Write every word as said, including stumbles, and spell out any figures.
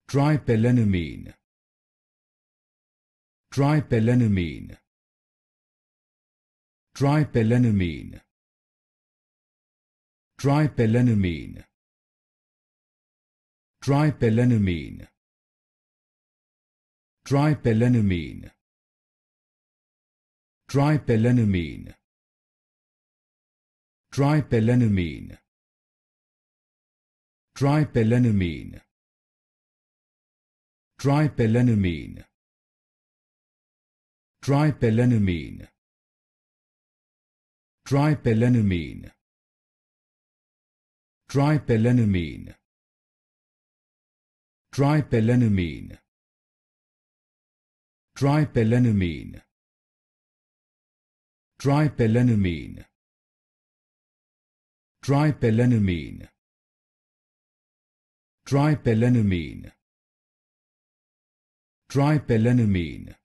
Tripelennamine. Tripelennamine. Tripelennamine. Tripelennamine. Tripelennamine. Tripelennamine. Tripelennamine. Tripelennamine. Tripelennamine. Tripelennamine. Tripelennamine. Tripelennamine. Tripelennamine. Tripelennamine. Tripelennamine. Tripelennamine. Tripelennamine. Tripelennamine. Tripelennamine.